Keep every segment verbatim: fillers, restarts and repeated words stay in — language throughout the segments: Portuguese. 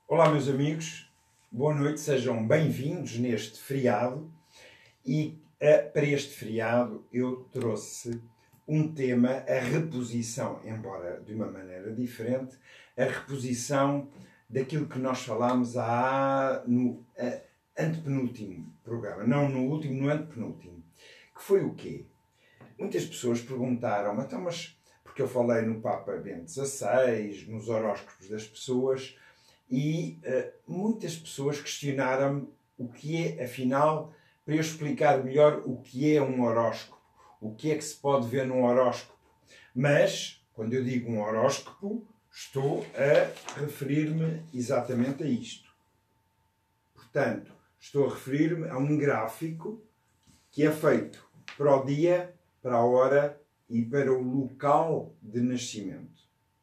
Olá, meus amigos, boa noite, sejam bem-vindos neste feriado. E uh, para este feriado eu trouxe um tema, a reposição, embora de uma maneira diferente, a reposição daquilo que nós falámos há, no uh, antepenúltimo programa, não no último, no antepenúltimo, que foi o quê? Muitas pessoas perguntaram, então, mas porque eu falei no Papa Bento dezasseis, nos horóscopos das pessoas, e uh, muitas pessoas questionaram-me o que é, afinal, para eu explicar melhor o que é um horóscopo, o que é que se pode ver num horóscopo. Mas, quando eu digo um horóscopo, estou a referir-me exatamente a isto. Portanto, estou a referir-me a um gráfico que é feito para o dia, para a hora e para o local de nascimento.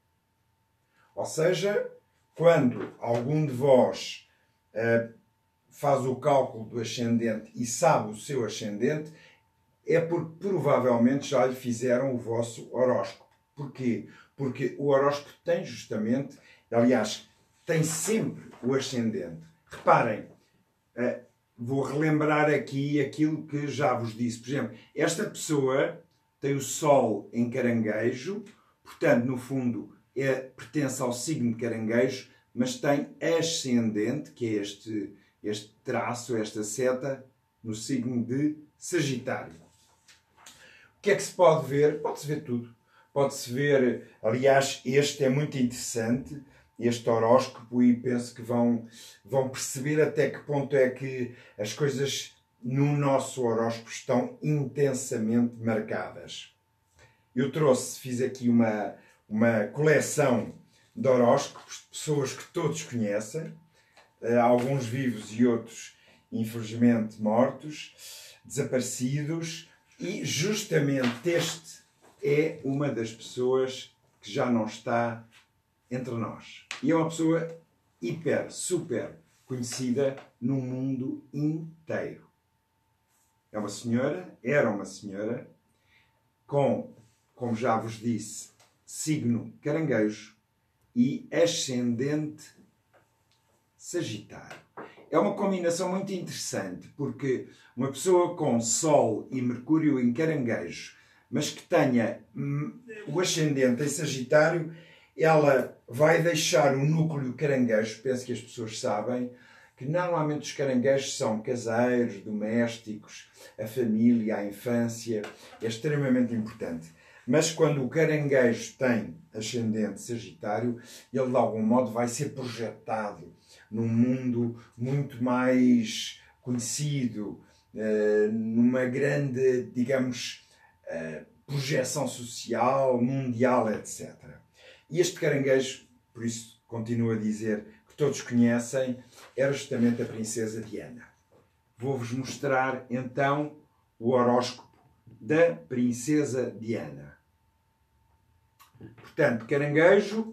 Ou seja, quando algum de vós uh, faz o cálculo do ascendente e sabe o seu ascendente, é porque provavelmente já lhe fizeram o vosso horóscopo. Porquê? Porque o horóscopo tem justamente, aliás, tem sempre o ascendente. Reparem, uh, vou relembrar aqui aquilo que já vos disse. Por exemplo, esta pessoa tem o Sol em Caranguejo, portanto, no fundo, é, pertence ao signo de Caranguejo, mas tem ascendente, que é este, este traço, esta seta, no signo de Sagitário. O que é que se pode ver? Pode-se ver tudo. Pode-se ver, aliás, este é muito interessante, este horóscopo, e penso que vão, vão perceber até que ponto é que as coisas no nosso horóscopo estão intensamente marcadas. Eu trouxe, fiz aqui uma, uma coleção de horóscopos de pessoas que todos conhecem, alguns vivos e outros, infelizmente, mortos, desaparecidos, e justamente este é uma das pessoas que já não está entre nós. E é uma pessoa hiper, super conhecida no mundo inteiro. É uma senhora, era uma senhora, com, como já vos disse, signo Caranguejo e ascendente Sagitário. É uma combinação muito interessante, porque uma pessoa com Sol e Mercúrio em Caranguejo, mas que tenha hum, o ascendente em Sagitário, ela vai deixar o núcleo caranguejo. Penso que as pessoas sabem que normalmente os caranguejos são caseiros, domésticos, a família, a infância, é extremamente importante. Mas quando o caranguejo tem ascendente Sagitário, ele de algum modo vai ser projetado num mundo muito mais conhecido, numa grande, digamos, projeção social, mundial, etcétera. E este caranguejo, por isso continuo a dizer que todos conhecem, era justamente a princesa Diana. Vou-vos mostrar então o horóscopo da princesa Diana. Portanto, Caranguejo,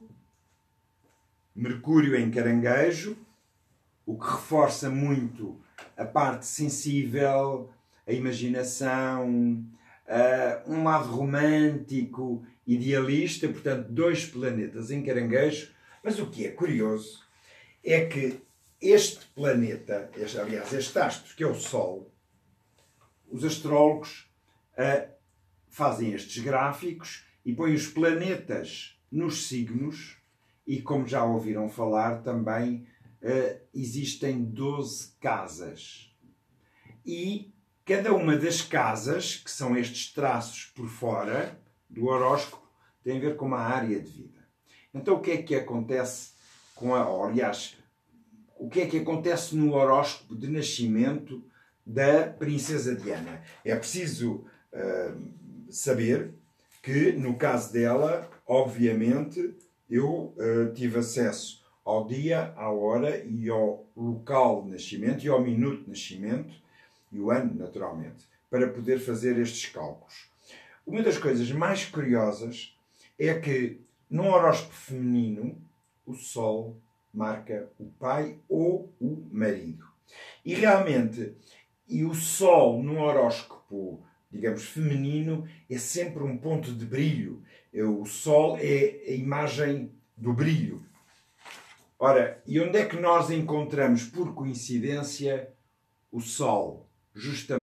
Mercúrio em Caranguejo, o que reforça muito a parte sensível, a imaginação, uh, um lado romântico, idealista, portanto, dois planetas em Caranguejo. Mas o que é curioso é que este planeta, este, aliás, este astro, que é o Sol, os astrólogos uh, fazem estes gráficos e põem os planetas nos signos, e como já ouviram falar também, uh, existem doze casas. E cada uma das casas, que são estes traços por fora do horóscopo, tem a ver com uma área de vida. Então o que é que acontece com a... Ou, aliás, o que é que acontece no horóscopo de nascimento da princesa Diana? É preciso uh, saber que, no caso dela, obviamente, eu uh, tive acesso ao dia, à hora e ao local de nascimento e ao minuto de nascimento e o ano, naturalmente, para poder fazer estes cálculos. Uma das coisas mais curiosas é que, num horóscopo feminino, o Sol marca o pai ou o marido. E realmente, e o Sol num horóscopo, digamos, feminino, é sempre um ponto de brilho. O Sol é a imagem do brilho. Ora, e onde é que nós encontramos, por coincidência, o Sol? Justamente...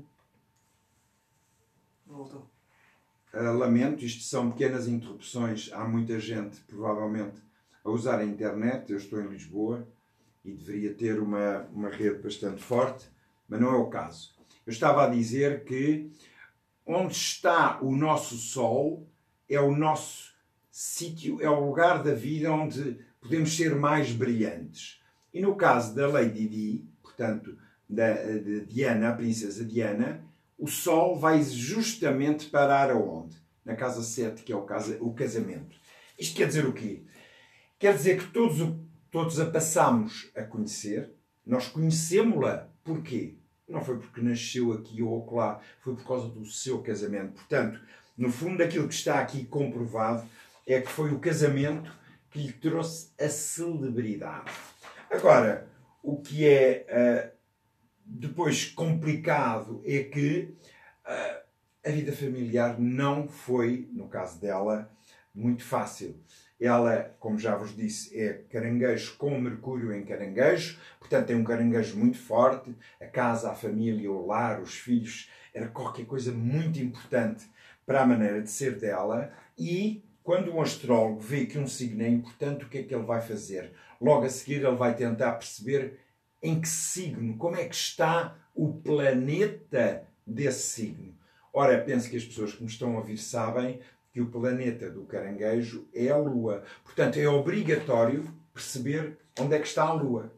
Voltou. Uh, lamento, isto são pequenas interrupções. Há muita gente, provavelmente, a usar a internet. Eu estou em Lisboa e deveria ter uma, uma rede bastante forte, mas não é o caso. Eu estava a dizer que onde está o nosso Sol é o nosso sítio, é o lugar da vida onde podemos ser mais brilhantes. E no caso da Lady Di, portanto, da, de Diana, a princesa Diana, o Sol vai justamente parar aonde? Na casa sete, que é o, casa, o casamento. Isto quer dizer o quê? Quer dizer que todos, todos a passamos a conhecer. Nós conhecemos-la. Porquê? Não foi porque nasceu aqui ou acolá. Foi por causa do seu casamento. Portanto, no fundo, aquilo que está aqui comprovado é que foi o casamento que lhe trouxe a celebridade. Agora, o que é... Uh, depois complicado é que uh, a vida familiar não foi, no caso dela, muito fácil. Ela, como já vos disse, é caranguejo com Mercúrio em caranguejo, portanto tem um caranguejo muito forte. A casa, a família, o lar, os filhos, era qualquer coisa muito importante para a maneira de ser dela. E quando um astrólogo vê que um signo é importante, o que é que ele vai fazer? Logo a seguir ele vai tentar perceber em que signo, como é que está o planeta desse signo. Ora, penso que as pessoas que me estão a ouvir sabem que o planeta do caranguejo é a Lua. Portanto, é obrigatório perceber onde é que está a Lua.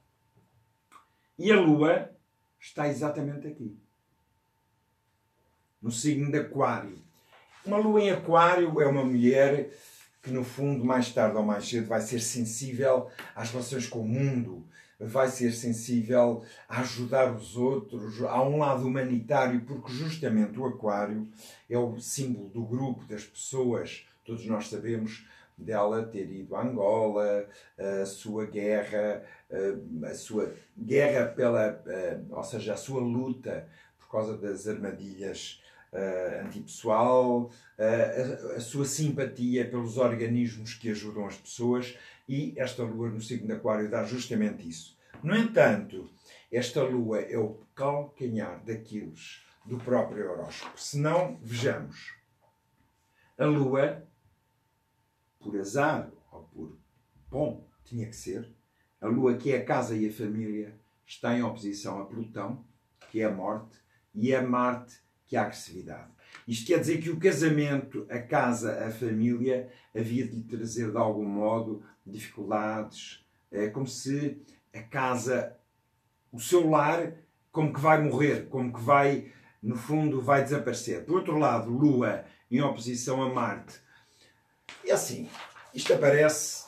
E a Lua está exatamente aqui. No signo de Aquário. Uma Lua em Aquário é uma mulher que, no fundo, mais tarde ou mais cedo, vai ser sensível às relações com o mundo, vai ser sensível a ajudar os outros, há um lado humanitário, porque justamente o Aquário é o símbolo do grupo, das pessoas. Todos nós sabemos dela ter ido a Angola, a sua guerra, a sua guerra pela, ou seja, a sua luta por causa das armadilhas antipessoal, a sua simpatia pelos organismos que ajudam as pessoas. E esta lua no signo de Aquário dá justamente isso. No entanto, esta lua é o calcanhar daqueles do próprio horóscopo. Se não, vejamos. A lua, por azar, ou por bom, tinha que ser, a lua que é a casa e a família, está em oposição a Plutão, que é a morte, e a Marte, que é a agressividade. Isto quer dizer que o casamento, a casa, a família, havia de lhe trazer de algum modo dificuldades. É como se a casa, o seu lar, como que vai morrer, como que vai, no fundo, vai desaparecer. Por outro lado, Lua em oposição a Marte. E assim, isto aparece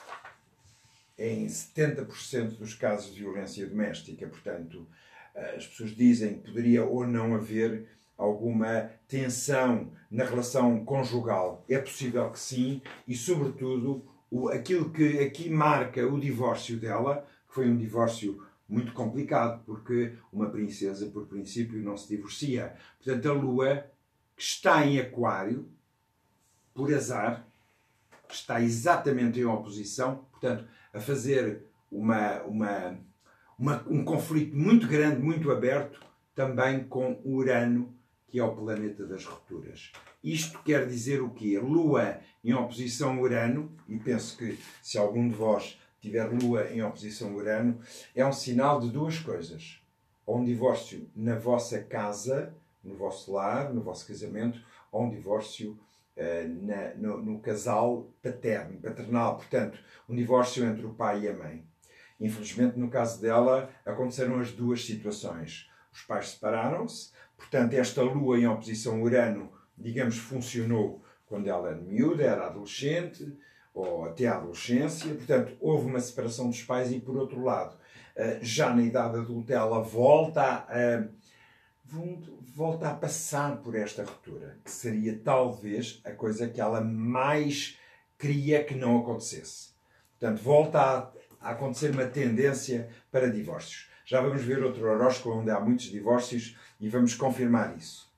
em setenta por cento dos casos de violência doméstica. Portanto, as pessoas dizem que poderia ou não haver alguma tensão na relação conjugal. É possível que sim, e sobretudo o, aquilo que aqui marca o divórcio dela, que foi um divórcio muito complicado, porque uma princesa, por princípio, não se divorcia. Portanto, a Lua, que está em Aquário, por azar, está exatamente em oposição, portanto, a fazer uma, uma, uma, um conflito muito grande, muito aberto, também com Urano, que é o planeta das rupturas. Isto quer dizer o quê? Lua em oposição a Urano, e penso que se algum de vós tiver Lua em oposição a Urano, é um sinal de duas coisas. Ou um divórcio na vossa casa, no vosso lar, no vosso casamento, ou um divórcio uh, na, no, no casal paterno, paternal. Portanto, um divórcio entre o pai e a mãe. Infelizmente, no caso dela, aconteceram as duas situações. Os pais separaram-se. Portanto, esta Lua em oposição a Urano, digamos, funcionou quando ela era miúda, era adolescente, ou até a adolescência. Portanto, houve uma separação dos pais e, por outro lado, já na idade adulta, ela volta a, volta a passar por esta ruptura, que seria talvez a coisa que ela mais queria que não acontecesse. Portanto, volta a, a acontecer uma tendência para divórcios. Já vamos ver outro horóscopo onde há muitos divórcios e vamos confirmar isso.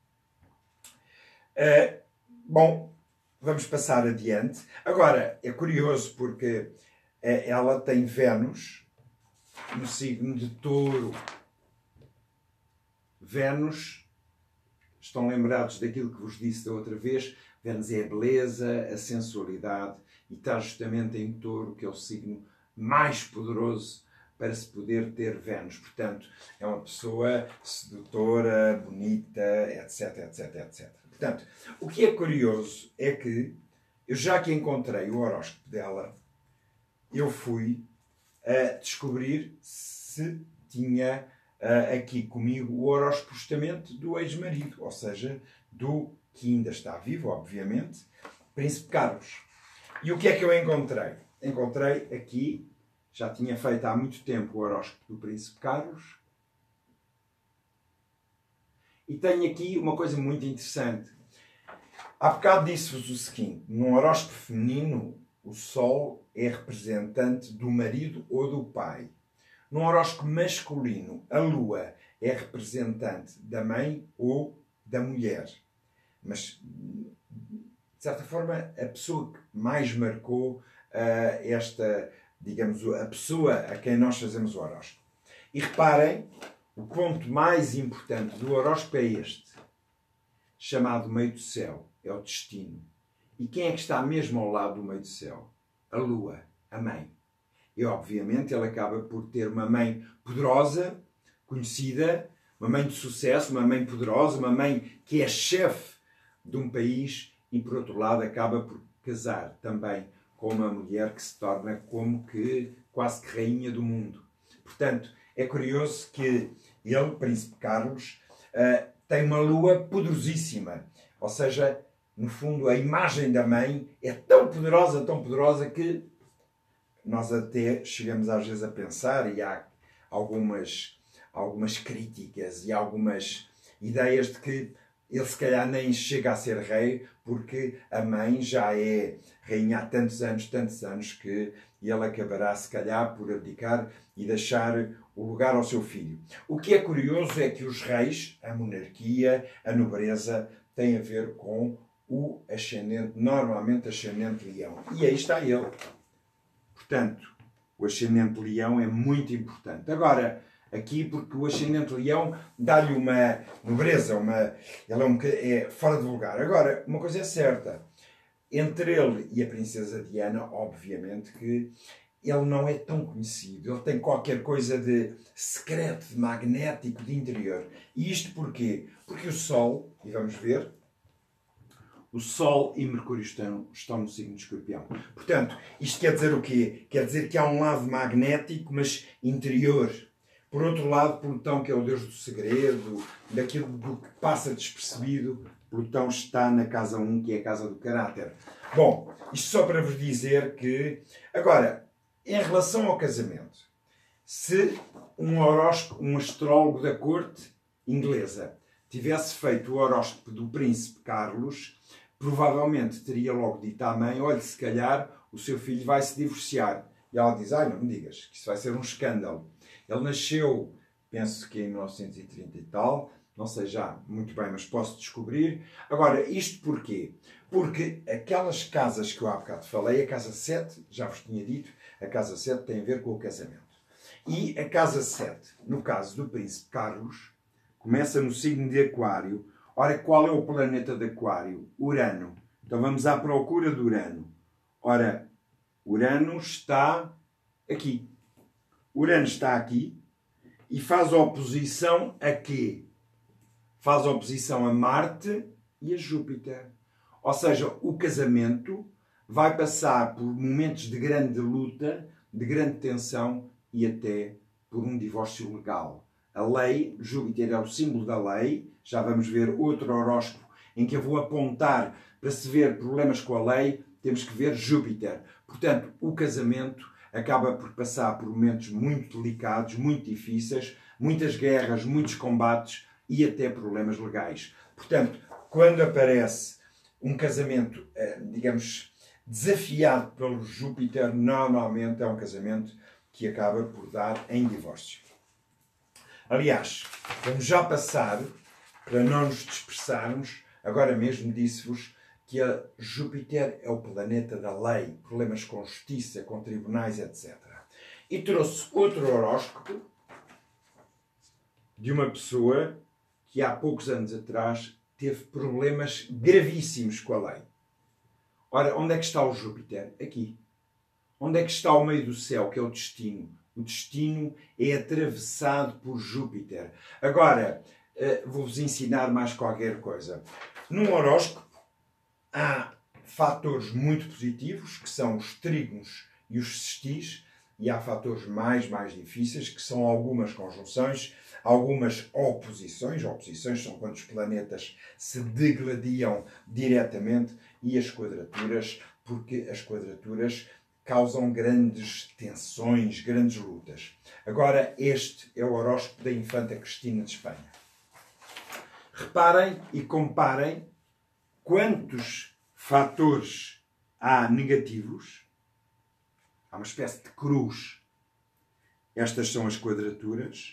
Uh, bom, vamos passar adiante. Agora, é curioso porque ela tem Vênus no signo de Touro. Vênus, estão lembrados daquilo que vos disse da outra vez, Vênus é a beleza, a sensualidade, e está justamente em Touro, que é o signo mais poderoso para se poder ter Vênus. Portanto, é uma pessoa sedutora, bonita, etc, etc, etcétera. Portanto, o que é curioso é que, eu já que encontrei o horóscopo dela, eu fui a descobrir se tinha uh, aqui comigo o horóscopo justamente do ex-marido, ou seja, do que ainda está vivo, obviamente, Príncipe Carlos. E o que é que eu encontrei? Encontrei aqui, já tinha feito há muito tempo o horóscopo do Príncipe Carlos, e tenho aqui uma coisa muito interessante. Há bocado disse-vos o seguinte: num horóscopo feminino, o Sol é representante do marido ou do pai. Num horóscopo masculino, a Lua é representante da mãe ou da mulher. Mas, de certa forma, a pessoa que mais marcou uh, esta, digamos, a pessoa a quem nós fazemos o horóscopo. E reparem, o ponto mais importante do horóscopo é este, chamado meio do céu, é o destino. E quem é que está mesmo ao lado do meio do céu? A Lua, a mãe. E, obviamente, ele acaba por ter uma mãe poderosa, conhecida, uma mãe de sucesso, uma mãe poderosa, uma mãe que é chefe de um país e, por outro lado, acaba por casar também com uma mulher que se torna como que quase que rainha do mundo. Portanto, é curioso que ele, Príncipe Carlos, uh, tem uma lua poderosíssima. Ou seja, no fundo, a imagem da mãe é tão poderosa, tão poderosa, que nós até chegamos às vezes a pensar, e há algumas, algumas críticas e algumas ideias de que ele se calhar nem chega a ser rei, porque a mãe já é rainha há tantos anos, tantos anos, que ele acabará se calhar por abdicar e deixar o lugar ao seu filho. O que é curioso é que os reis, a monarquia, a nobreza, têm a ver com o ascendente, normalmente ascendente leão. E aí está ele. Portanto, o ascendente leão é muito importante. Agora, aqui, porque o ascendente leão dá-lhe uma nobreza, uma, ele é, um, é fora de lugar. Agora, uma coisa é certa, entre ele e a princesa Diana, obviamente que ele não é tão conhecido. Ele tem qualquer coisa de secreto, de magnético, de interior. E isto porquê? Porque o Sol, e vamos ver, o Sol e Mercúrio estão, estão no signo de Escorpião. Portanto, isto quer dizer o quê? Quer dizer que há um lado magnético, mas interior. Por outro lado, Plutão, que é o deus do segredo, daquilo do que passa despercebido, Plutão está na casa um, que é a casa do caráter. Bom, isto só para vos dizer que... Agora, em relação ao casamento, se um horóscopo, um astrólogo da corte inglesa tivesse feito o horóscopo do Príncipe Carlos, provavelmente teria logo dito à mãe: olha, se calhar o seu filho vai se divorciar. E ela diz: ai, não me digas, que isso vai ser um escândalo. Ele nasceu, penso que em mil novecentos e trinta e tal, não sei já muito bem, mas posso descobrir. Agora, isto porquê? Porque aquelas casas que eu há bocado falei, a casa sete, já vos tinha dito, a casa sete tem a ver com o casamento. E a casa sete, no caso do Príncipe Carlos, começa no signo de Aquário. Ora, qual é o planeta de Aquário? Urano. Então vamos à procura de Urano. Ora, Urano está aqui. Urano está aqui e faz oposição a quê? Faz oposição a Marte e a Júpiter. Ou seja, o casamento vai passar por momentos de grande luta, de grande tensão e até por um divórcio legal. A lei, Júpiter é o símbolo da lei, já vamos ver outro horóscopo em que eu vou apontar para se ver problemas com a lei, temos que ver Júpiter. Portanto, o casamento acaba por passar por momentos muito delicados, muito difíceis, muitas guerras, muitos combates e até problemas legais. Portanto, quando aparece um casamento, digamos, desafiado pelo Júpiter, normalmente é um casamento que acaba por dar em divórcio. Aliás, vamos já passar, para não nos dispersarmos, agora mesmo disse-vos que a Júpiter é o planeta da lei, problemas com justiça, com tribunais, etcétera. E trouxe outro horóscopo de uma pessoa que há poucos anos atrás teve problemas gravíssimos com a lei. Ora, onde é que está o Júpiter? Aqui. Onde é que está o meio do céu, que é o destino? O destino é atravessado por Júpiter. Agora, vou-vos ensinar mais qualquer coisa. Num horóscopo há fatores muito positivos, que são os trígonos e os sextis, e há fatores mais, mais difíceis, que são algumas conjunções, algumas oposições. Oposições são quando os planetas se degladiam diretamente, e as quadraturas, porque as quadraturas causam grandes tensões, grandes lutas. Agora, este é o horóscopo da Infanta Cristina de Espanha. Reparem e comparem quantos fatores há negativos. Há uma espécie de cruz. Estas são as quadraturas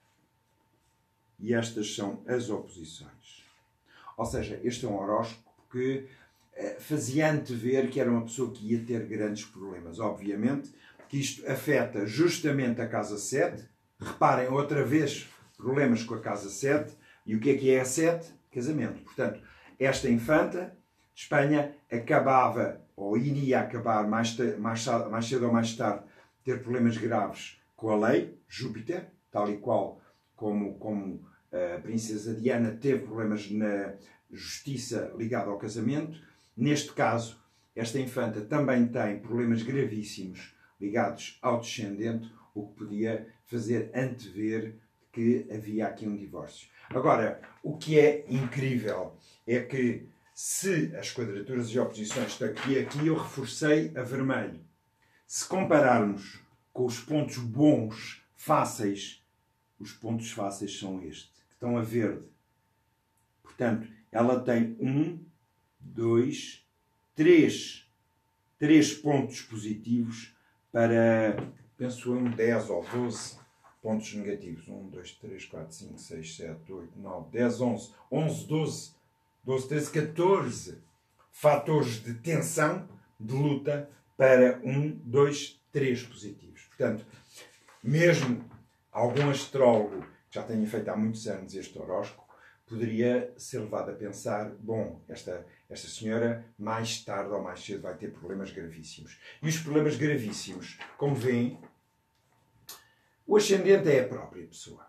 e estas são as oposições. Ou seja, este é um horóscopo que eh, fazia antever que era uma pessoa que ia ter grandes problemas. Obviamente que isto afeta justamente a casa sete. Reparem, outra vez, problemas com a casa sete. E o que é que é a sete? Casamento. Portanto, esta infanta de Espanha acabava, ou iria acabar mais, mais, mais cedo ou mais tarde, ter problemas graves com a lei, Júpiter, tal e qual como, como a princesa Diana teve problemas na justiça ligada ao casamento. Neste caso, esta infanta também tem problemas gravíssimos ligados ao descendente, o que podia fazer antever que havia aqui um divórcio. Agora, o que é incrível é que, se as quadraturas e oposições estão aqui e aqui, eu reforcei a vermelho. Se compararmos com os pontos bons, fáceis, os pontos fáceis são este, que estão a verde. Portanto, ela tem um, dois, três, três pontos positivos para, penso eu, dez ou doze pontos negativos. um, dois, três, quatro, cinco, seis, sete, oito, nove, dez, onze, onze, doze, doze, treze, catorze fatores de tensão, de luta, para um, dois, três positivos. Portanto, mesmo algum astrólogo que já tenha feito há muitos anos este horóscopo, poderia ser levado a pensar, bom, esta, esta senhora mais tarde ou mais cedo vai ter problemas gravíssimos. E os problemas gravíssimos, como veem, o ascendente é a própria pessoa.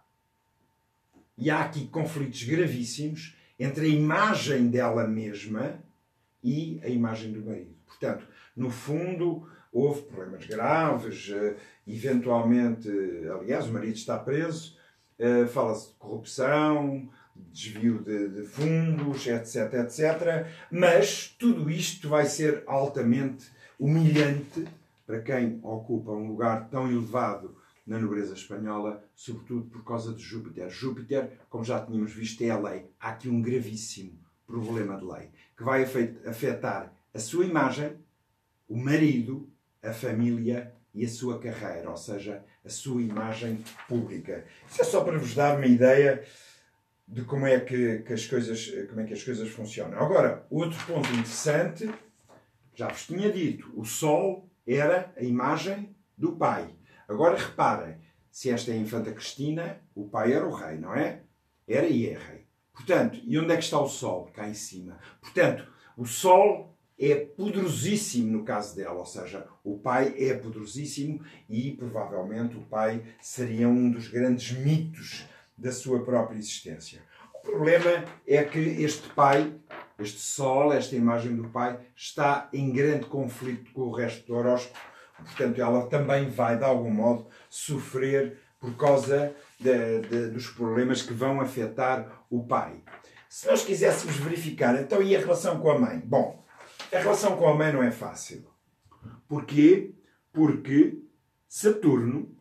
E há aqui conflitos gravíssimos entre a imagem dela mesma e a imagem do marido. Portanto, no fundo, houve problemas graves, eventualmente, aliás, o marido está preso, fala-se de corrupção, desvio de, de fundos, etc, etcétera. Mas tudo isto vai ser altamente humilhante para quem ocupa um lugar tão elevado na nobreza espanhola, sobretudo por causa de Júpiter. Júpiter, como já tínhamos visto, é a lei. Há aqui um gravíssimo problema de lei, que vai afetar a sua imagem, o marido, a família e a sua carreira, ou seja, a sua imagem pública. Isso é só para vos dar uma ideia de como é que, que, as, coisas, como é que as coisas funcionam. Agora, outro ponto interessante, já vos tinha dito, o Sol era a imagem do pai. Agora reparem, se esta é a Infanta Cristina, o pai era o rei, não é? Era e é rei. Portanto, e onde é que está o Sol? Cá em cima. Portanto, o Sol é poderosíssimo no caso dela, ou seja, o pai é poderosíssimo e provavelmente o pai seria um dos grandes mitos da sua própria existência. O problema é que este pai, este Sol, esta imagem do pai, está em grande conflito com o resto do horóscopo. Portanto, ela também vai, de algum modo, sofrer por causa de, de, dos problemas que vão afetar o pai. Se nós quiséssemos verificar, então, e a relação com a mãe? Bom, a relação com a mãe não é fácil. Porquê? Porque Saturno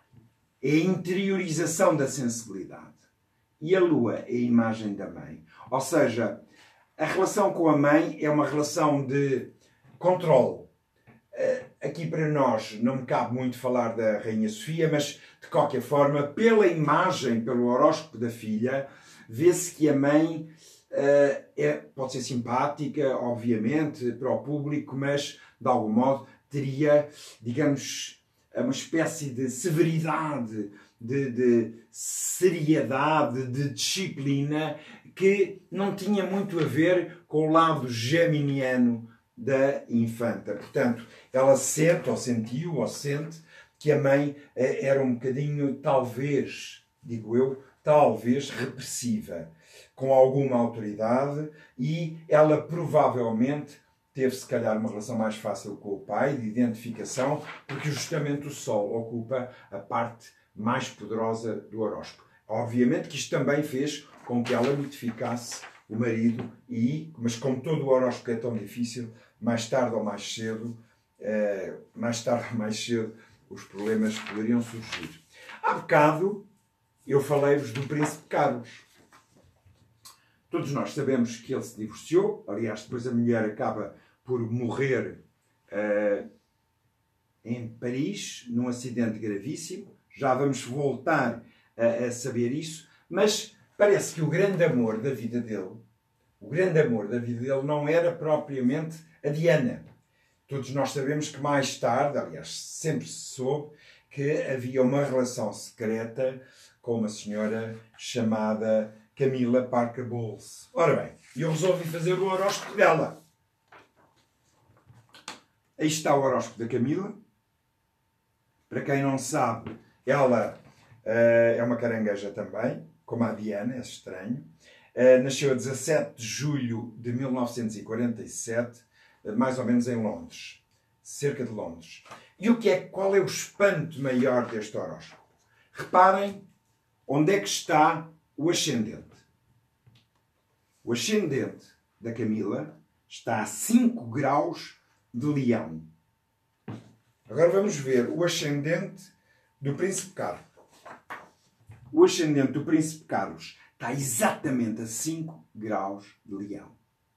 é a interiorização da sensibilidade. E a Lua é a imagem da mãe. Ou seja, a relação com a mãe é uma relação de controle. Aqui para nós não me cabe muito falar da Rainha Sofia, mas de qualquer forma, pela imagem, pelo horóscopo da filha, vê-se que a mãe é, pode ser simpática, obviamente, para o público, mas, de algum modo, teria, digamos, uma espécie de severidade, de, de seriedade, de disciplina, que não tinha muito a ver com o lado geminiano da infanta. Portanto, ela sente, ou sentiu, ou sente, que a mãe era um bocadinho, talvez, digo eu, talvez repressiva, com alguma autoridade, e ela provavelmente teve, se calhar, uma relação mais fácil com o pai, de identificação, porque justamente o Sol ocupa a parte mais poderosa do horóscopo. Obviamente que isto também fez com que ela mitificasse o marido, e, mas como todo o horóscopo é tão difícil, mais tarde ou mais cedo, eh, mais tarde ou mais cedo, os problemas poderiam surgir. Há bocado eu falei-vos do Príncipe Carlos. Todos nós sabemos que ele se divorciou. Aliás, depois a mulher acaba por morrer uh, em Paris, num acidente gravíssimo. Já vamos voltar a, a saber isso. Mas parece que o grande amor da vida dele, o grande amor da vida dele não era propriamente a Diana. Todos nós sabemos que mais tarde, aliás, sempre se soube, que havia uma relação secreta com uma senhora chamada Camila Parker Bowles. Ora bem, eu resolvi fazer o horóscopo dela. Aí está o horóscopo da Camila. Para quem não sabe, ela uh, é uma carangueja também, como a Diana, é estranho. Uh, nasceu a dezassete de julho de mil novecentos e quarenta e sete, uh, mais ou menos em Londres, cerca de Londres. E o que é, qual é o espanto maior deste horóscopo? Reparem onde é que está o ascendente. O ascendente da Camila está a cinco graus de Leão. Agora vamos ver o ascendente do Príncipe Carlos. O ascendente do Príncipe Carlos está exatamente a cinco graus de Leão.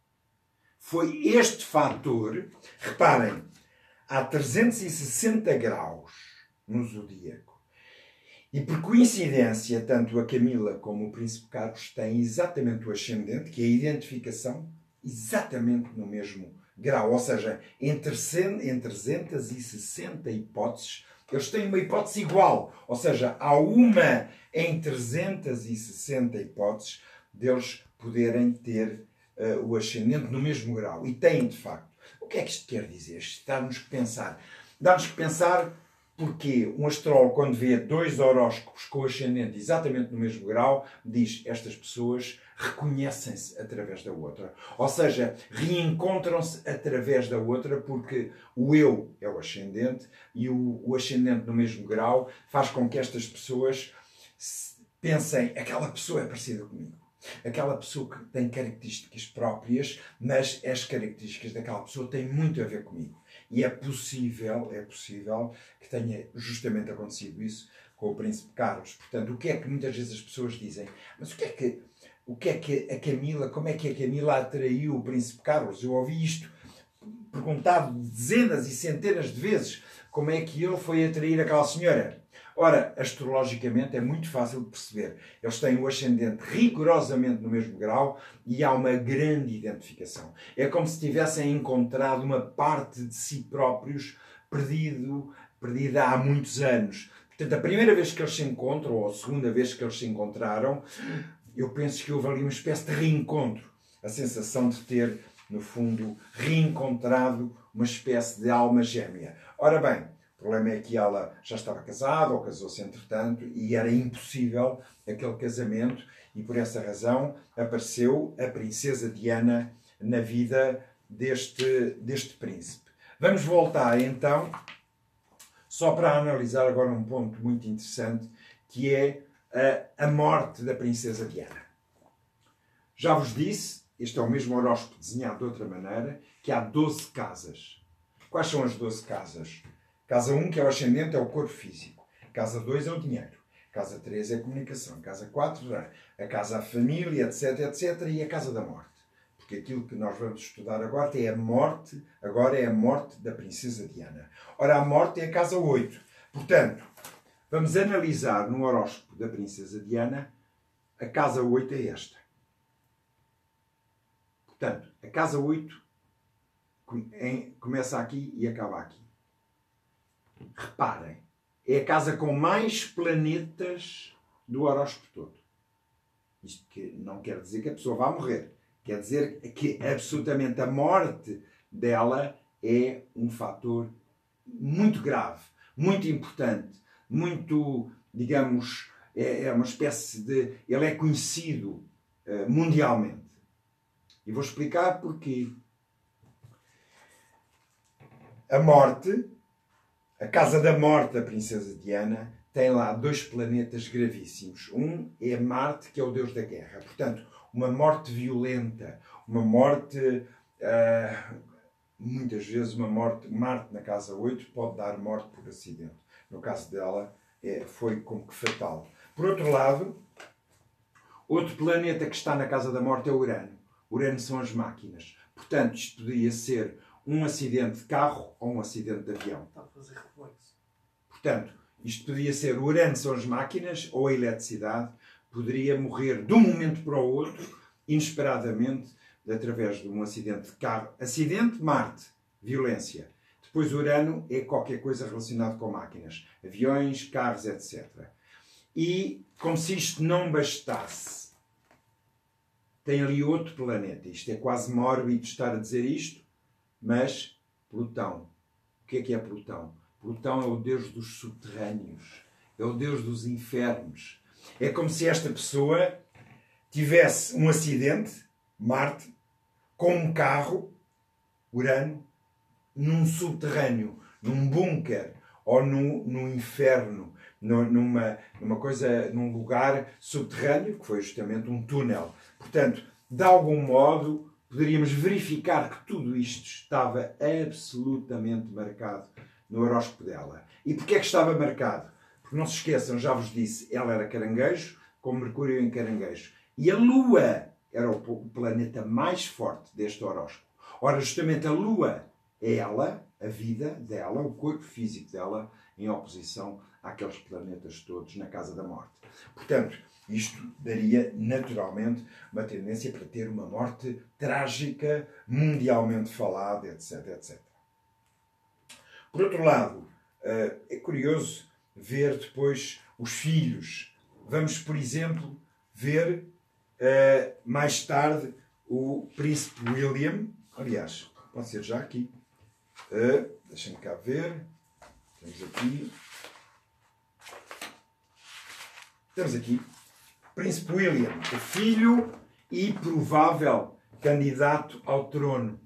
Foi este fator, reparem, há trezentos e sessenta graus no zodíaco. E por coincidência, tanto a Camila como o Príncipe Carlos têm exatamente o ascendente, que é a identificação, exatamente no mesmo grau. Ou seja, entre trezentas e sessenta hipóteses, eles têm uma hipótese igual. Ou seja, há uma em trezentas e sessenta hipóteses deles poderem ter uh, o ascendente no mesmo grau. E têm, de facto. O que é que isto quer dizer? Isto dá-nos que pensar. Dá-nos que pensar porque um astrólogo, quando vê dois horóscopos com o ascendente exatamente no mesmo grau, diz que estas pessoas reconhecem-se através da outra. Ou seja, reencontram-se através da outra, porque o eu é o ascendente e o, o ascendente no mesmo grau faz com que estas pessoas pensem: aquela pessoa é parecida comigo. Aquela pessoa que tem características próprias, mas as características daquela pessoa têm muito a ver comigo. E é possível, é possível que tenha justamente acontecido isso com o Príncipe Carlos. Portanto, o que é que muitas vezes as pessoas dizem? Mas o que é que, o que, é que a Camila, como é que a Camila atraiu o Príncipe Carlos? Eu ouvi isto perguntado dezenas e centenas de vezes. Como é que ele foi atrair aquela senhora? Ora, astrologicamente é muito fácil de perceber. Eles têm o ascendente rigorosamente no mesmo grau e há uma grande identificação. É como se tivessem encontrado uma parte de si próprios perdido, perdida há muitos anos. Portanto, a primeira vez que eles se encontram, ou a segunda vez que eles se encontraram, eu penso que houve ali uma espécie de reencontro. A sensação de ter, no fundo, reencontrado uma espécie de alma gêmea. Ora bem, o problema é que ela já estava casada, ou casou-se entretanto, e era impossível aquele casamento, e por essa razão apareceu a princesa Diana na vida deste, deste príncipe. Vamos voltar então, só para analisar agora um ponto muito interessante, que é a, a morte da princesa Diana. Já vos disse, este é o mesmo horóscopo desenhado de outra maneira, que há doze casas. Quais são as doze casas? Casa um, que é o ascendente, é o corpo físico. Casa dois é o dinheiro. Casa três é a comunicação. Casa quatro é a casa, a família, etc, etcétera. E a casa da morte. Porque aquilo que nós vamos estudar agora é a morte, agora é a morte da princesa Diana. Ora, a morte é a casa oito. Portanto, vamos analisar no horóscopo da princesa Diana, a casa oito é esta. Portanto, a casa oito começa aqui e acaba aqui. Reparem, é a casa com mais planetas do horóscopo todo. Isto que não quer dizer que a pessoa vá morrer. Quer dizer que absolutamente a morte dela é um fator muito grave, muito importante, muito, digamos, é, é uma espécie de... Ele é conhecido uh, mundialmente. E vou explicar porquê. A morte, a casa da morte da princesa Diana, tem lá dois planetas gravíssimos. Um é Marte, que é o deus da guerra. Portanto, uma morte violenta, uma morte... Uh, muitas vezes uma morte... Marte na casa oito pode dar morte por acidente. No caso dela, é, foi como que fatal. Por outro lado, outro planeta que está na casa da morte é Urano. Urano são as máquinas. Portanto, isto poderia ser um acidente de carro ou um acidente de avião. Está a fazer reflexo. Portanto, isto poderia ser Urano são as máquinas ou a eletricidade. Poderia morrer de um momento para o outro, inesperadamente, através de um acidente de carro. Acidente, Marte, violência. Depois Urano é qualquer coisa relacionada com máquinas. Aviões, carros, etcétera. E, como se isto não bastasse, tem ali outro planeta. Isto é quase mórbido estar a dizer isto, mas Plutão. O que é que é Plutão? Plutão é o deus dos subterrâneos. É o deus dos infernos. É como se esta pessoa tivesse um acidente, Marte, com um carro, Urano, num subterrâneo, num bunker ou num, num inferno, numa, numa coisa, num lugar subterrâneo, que foi justamente um túnel. Portanto, de algum modo, poderíamos verificar que tudo isto estava absolutamente marcado no horóscopo dela. E porquê é que estava marcado? Porque não se esqueçam, já vos disse, ela era caranguejo, com Mercúrio em caranguejo. E a Lua era o planeta mais forte deste horóscopo. Ora, justamente a Lua é ela, a vida dela, o corpo físico dela, em oposição àqueles planetas todos na casa da morte. Portanto, isto daria naturalmente uma tendência para ter uma morte trágica, mundialmente falada, etc, etcétera. Por outro lado, é curioso ver depois os filhos. Vamos, por exemplo, ver mais tarde o príncipe William. Aliás, pode ser já aqui. Deixem-me cá ver. Temos aqui. Temos aqui Príncipe William, o filho e provável candidato ao trono.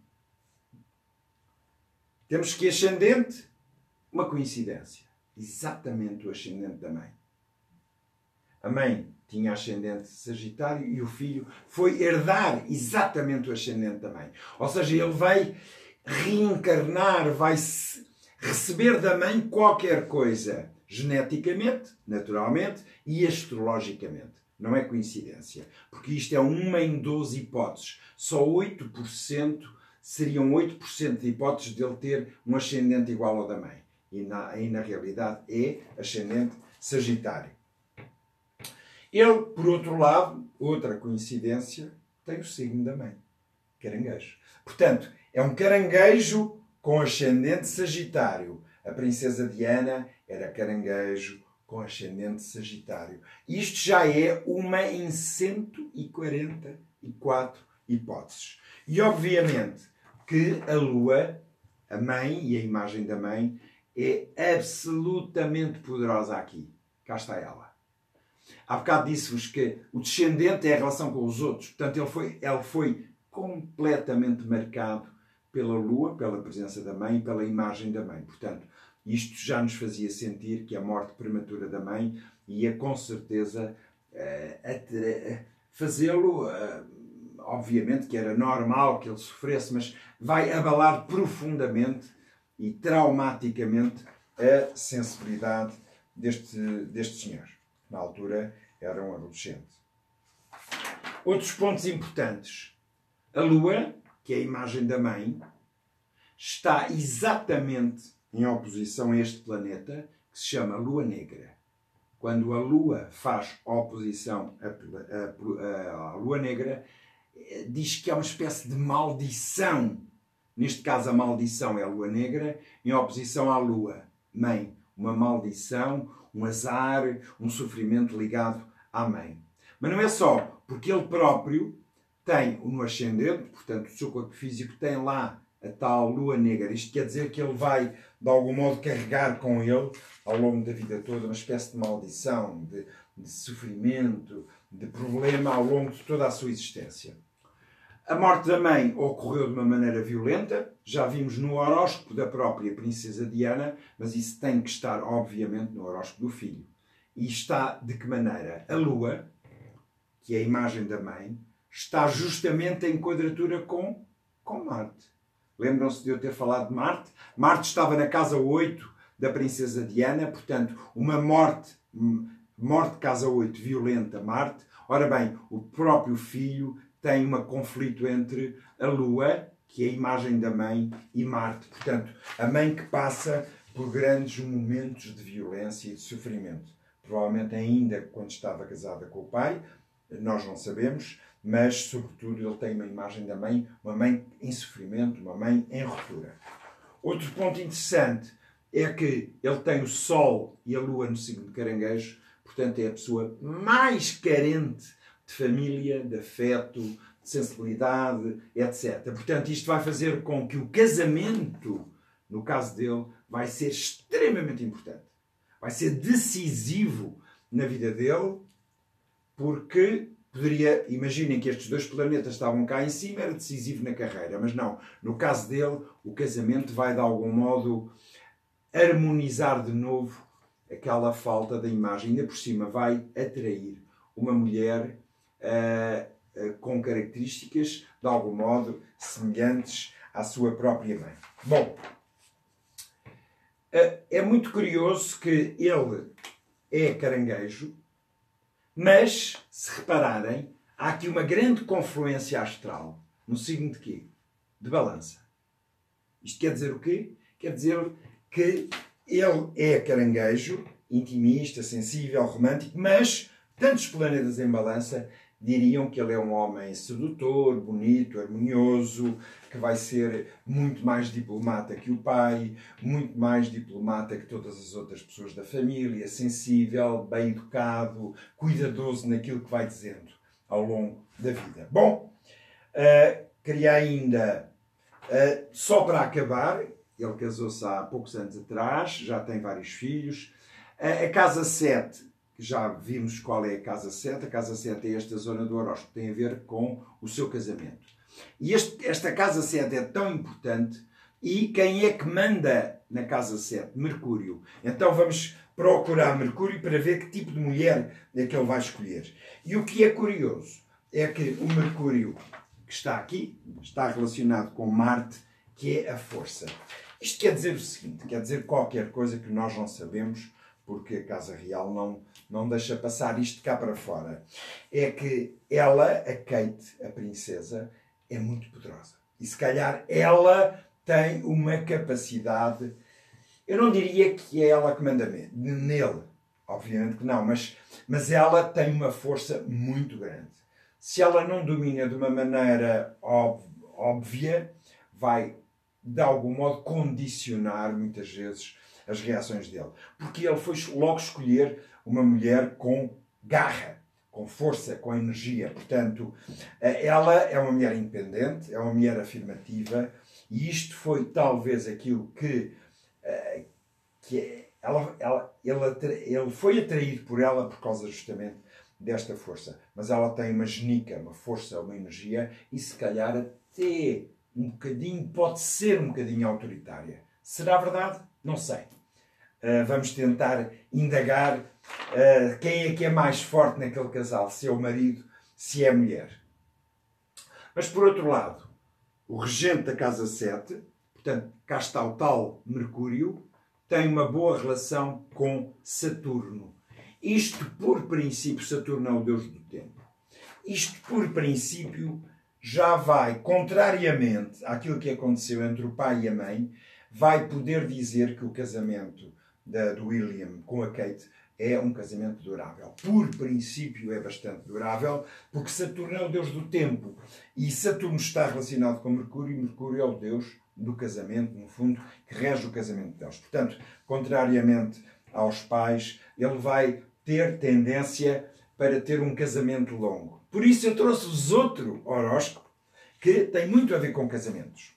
Temos que ascendente, uma coincidência. Exatamente o ascendente da mãe. A mãe tinha ascendente Sagitário e o filho foi herdar exatamente o ascendente da mãe. Ou seja, ele vai reencarnar, vai receber da mãe qualquer coisa, geneticamente, naturalmente, e astrologicamente. Não é coincidência, porque isto é uma em doze hipóteses. Só oito por cento seriam oito por cento de hipóteses dele ter um ascendente igual ao da mãe. E na, e na realidade é ascendente Sagitário. Ele, por outro lado, outra coincidência, tem o signo da mãe, caranguejo. Portanto, é um caranguejo com ascendente Sagitário. A princesa Diana era caranguejo com ascendente Sagitário. Isto já é uma em cento e quarenta e quatro hipóteses. E, obviamente, que a Lua, a mãe e a imagem da mãe, é absolutamente poderosa aqui. Cá está ela. Há bocado disse-vos que o descendente é a relação com os outros. Portanto, ele foi, ele foi completamente marcado pela Lua, pela presença da mãe e pela imagem da mãe. Portanto, isto já nos fazia sentir que a morte prematura da mãe ia, com certeza, uh, fazê-lo... Uh, obviamente que era normal que ele sofresse, mas vai abalar profundamente e traumaticamente a sensibilidade deste, deste senhor. Na altura era um adolescente. Outros pontos importantes. A Lua, que é a imagem da mãe, está exatamente em oposição a este planeta que se chama Lua Negra. Quando a Lua faz oposição à Lua Negra, diz que é uma espécie de maldição. Neste caso, a maldição é a lua negra, em oposição à lua mãe. Uma maldição, um azar, um sofrimento ligado à mãe. Mas não é só, porque ele próprio tem no ascendente, portanto, o seu corpo físico tem lá a tal lua negra. Isto quer dizer que ele vai, de algum modo, carregar com ele, ao longo da vida toda, uma espécie de maldição, de, de sofrimento, de problema ao longo de toda a sua existência. A morte da mãe ocorreu de uma maneira violenta, já vimos no horóscopo da própria princesa Diana, mas isso tem que estar, obviamente, no horóscopo do filho. E está de que maneira? A lua, que é a imagem da mãe, está justamente em quadratura com, com Marte. Lembram-se de eu ter falado de Marte? Marte estava na casa oito da princesa Diana, portanto, uma morte, morte casa oito violenta Marte. Ora bem, o próprio filho tem um conflito entre a Lua, que é a imagem da mãe, e Marte. Portanto, a mãe que passa por grandes momentos de violência e de sofrimento. Provavelmente ainda quando estava casada com o pai, nós não sabemos, mas, sobretudo, ele tem uma imagem da mãe, uma mãe em sofrimento, uma mãe em ruptura. Outro ponto interessante é que ele tem o Sol e a Lua no signo de Caranguejo, portanto, é a pessoa mais carente de família, de afeto, de sensibilidade, etcétera. Portanto, isto vai fazer com que o casamento, no caso dele, vai ser extremamente importante. Vai ser decisivo na vida dele, porque poderia, imaginem que estes dois planetas estavam cá em cima, era decisivo na carreira, mas não. No caso dele, o casamento vai de algum modo harmonizar de novo aquela falta da imagem. Ainda por cima vai atrair uma mulher uh, uh, com características, de algum modo, semelhantes à sua própria mãe. Bom, uh, é muito curioso que ele é caranguejo, mas, se repararem, há aqui uma grande confluência astral. No signo de quê? De balança. Isto quer dizer o quê? Quer dizer que ele é caranguejo, intimista, sensível, romântico, mas tantos planetas em balança diriam que ele é um homem sedutor, bonito, harmonioso, que vai ser muito mais diplomata que o pai, muito mais diplomata que todas as outras pessoas da família, sensível, bem educado, cuidadoso naquilo que vai dizendo ao longo da vida. Bom, uh, queria ainda, uh, só para acabar, ele casou-se há poucos anos atrás, já tem vários filhos. Uh, a casa sete, já vimos qual é a casa sete. A casa sete é esta zona do horóscopo, tem a ver com o seu casamento. E este, esta casa sete é tão importante. E quem é que manda na casa sete? Mercúrio. Então vamos procurar Mercúrio para ver que tipo de mulher é que ele vai escolher. E o que é curioso é que o Mercúrio que está aqui está relacionado com Marte, que é a força. Isto quer dizer o seguinte, quer dizer qualquer coisa que nós não sabemos, porque a Casa Real não, não deixa passar isto cá para fora. É que ela, a Kate, a princesa, é muito poderosa. E se calhar ela tem uma capacidade, eu não diria que é ela que manda nele, obviamente que não, mas, mas ela tem uma força muito grande. Se ela não domina de uma maneira óbvia, vai de algum modo condicionar muitas vezes as reações dele. Porque ele foi logo escolher uma mulher com garra, com força, com energia. Portanto, ela é uma mulher independente, é uma mulher afirmativa, e isto foi talvez aquilo que, que ela, ela, ele, ele foi atraído por ela por causa justamente desta força. Mas ela tem uma genica, uma força, uma energia, e se calhar até um bocadinho, pode ser um bocadinho autoritária. Será verdade? Não sei. Uh, vamos tentar indagar uh, quem é que é mais forte naquele casal, se é o marido, se é a mulher. Mas, por outro lado, o regente da casa sete, portanto, cá está o tal Mercúrio, tem uma boa relação com Saturno. Isto, por princípio, Saturno é o deus do tempo. Isto, por princípio, já vai, contrariamente àquilo que aconteceu entre o pai e a mãe, vai poder dizer que o casamento da, do William com a Kate é um casamento durável. Por princípio é bastante durável, porque Saturno é o deus do tempo. E Saturno está relacionado com Mercúrio, e Mercúrio é o deus do casamento, no fundo, que rege o casamento deles. Portanto, contrariamente aos pais, ele vai ter tendência para ter um casamento longo. Por isso eu trouxe-vos outro horóscopo que tem muito a ver com casamentos.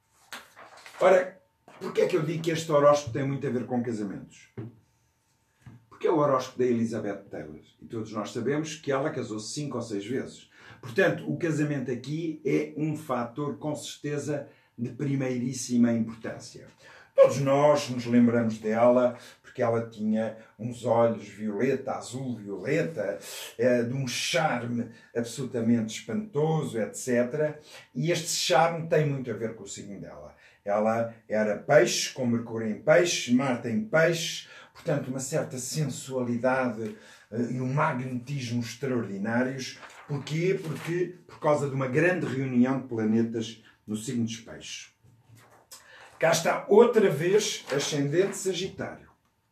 Ora, porquê é que eu digo que este horóscopo tem muito a ver com casamentos? Porque é o horóscopo da Elizabeth Taylor. E todos nós sabemos que ela casou-se cinco ou seis vezes. Portanto, o casamento aqui é um fator, com certeza, de primeiríssima importância. Todos nós nos lembramos dela porque ela tinha uns olhos violeta, azul-violeta, de um charme absolutamente espantoso, etcétera. E este charme tem muito a ver com o signo dela. Ela era peixe, com Mercúrio em peixe, Marte em peixe, portanto, uma certa sensualidade e um magnetismo extraordinários. Porquê? Porque, por causa de uma grande reunião de planetas no signo dos peixes. Cá está outra vez ascendente Sagitário.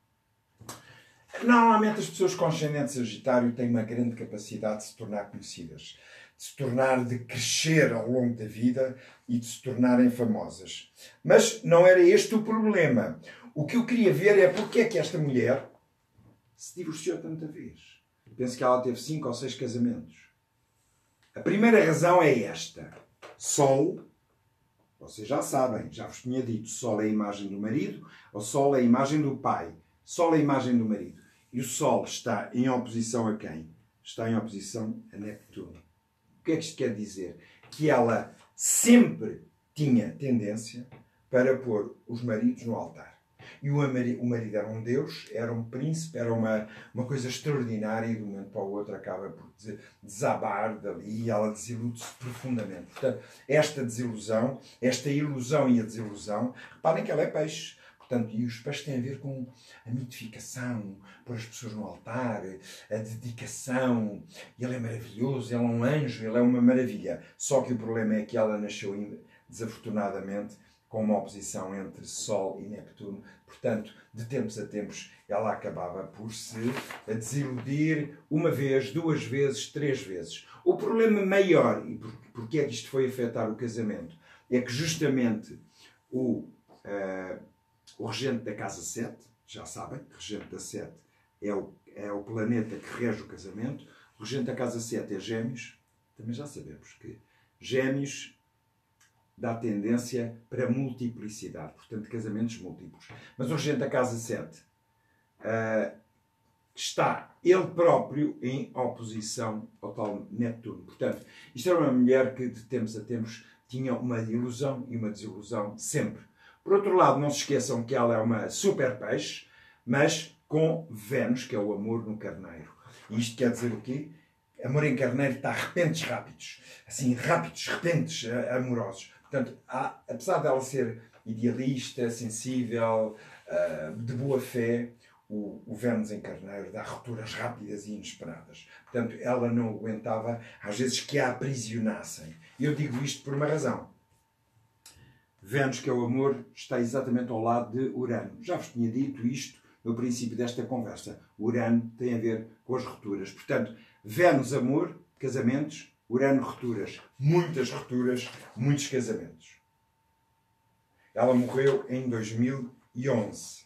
Normalmente as pessoas com ascendente Sagitário têm uma grande capacidade de se tornar conhecidas, de se tornar, de crescer ao longo da vida e de se tornarem famosas. Mas não era este o problema. O que eu queria ver é porque é que esta mulher se divorciou tanta vez. Penso que ela teve cinco ou seis casamentos. A primeira razão é esta. Sol, vocês já sabem, já vos tinha dito, Sol é a imagem do marido, o Sol é a imagem do pai. Sol é a imagem do marido. E o Sol está em oposição a quem? Está em oposição a Neptuno. O que é que isto quer dizer? Que ela sempre tinha tendência para pôr os maridos no altar. E o marido era um deus, era um príncipe, era uma, uma coisa extraordinária, e de um momento para o outro acaba por desabar dali e ela desilude-se profundamente. Portanto, esta desilusão, esta ilusão e a desilusão, reparem que ela é peixe. Portanto, e os peixes têm a ver com a mitificação, pôr as pessoas no altar, a dedicação. Ele é maravilhoso, ele é um anjo, ele é uma maravilha. Só que o problema é que ela nasceu desafortunadamente com uma oposição entre Sol e Neptuno. Portanto, de tempos a tempos, ela acabava por se desiludir uma vez, duas vezes, três vezes. O problema maior, e porque é que isto foi afetar o casamento, é que justamente o, uh, o regente da casa sete, já sabem, o regente da sete é o, é o planeta que rege o casamento, o regente da casa sete é Gêmeos, também já sabemos que Gêmeos dá tendência para multiplicidade, portanto, casamentos múltiplos. Mas o regente da casa sete uh, está ele próprio em oposição ao tal Neptuno. Portanto, isto era uma mulher que de tempos a tempos tinha uma ilusão e uma desilusão sempre. Por outro lado, não se esqueçam que ela é uma super peixe, mas com Vênus, que é o amor no carneiro. E isto quer dizer o quê? Amor em carneiro está a repentes rápidos. Assim, rápidos, repentes, amorosos. Portanto, há, apesar dela ser idealista, sensível, uh, de boa fé, o, o Vênus em carneiro dá rupturas rápidas e inesperadas. Portanto, ela não aguentava, às vezes, que a aprisionassem. E eu digo isto por uma razão. Vênus, que é o amor, está exatamente ao lado de Urano. Já vos tinha dito isto no princípio desta conversa. Urano tem a ver com as rupturas. Portanto, Vênus, amor, casamentos, Urano, rupturas. Muitas rupturas, muitos casamentos. Ela morreu em dois mil e onze.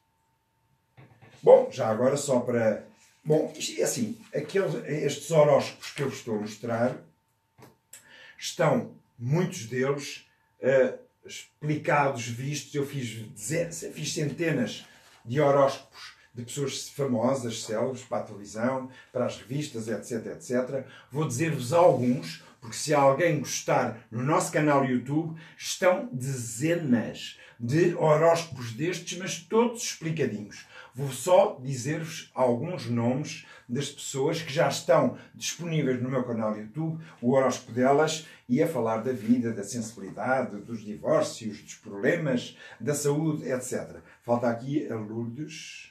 Bom, já agora só para... Bom, isto é assim, aqueles, estes horóscopos que eu vos estou a mostrar estão, muitos deles, uh, explicados, vistos. Eu fiz, fiz centenas de horóscopos de pessoas famosas, célebres, para a televisão, para as revistas, etc, etcétera. Vou dizer-vos alguns, porque se alguém gostar, no nosso canal YouTube estão dezenas de horóscopos destes, mas todos explicadinhos. Vou só dizer-vos alguns nomes das pessoas que já estão disponíveis no meu canal YouTube, o horóscopo delas, e a falar da vida, da sensibilidade, dos divórcios, dos problemas, da saúde, etcétera. Falta aqui a Lourdes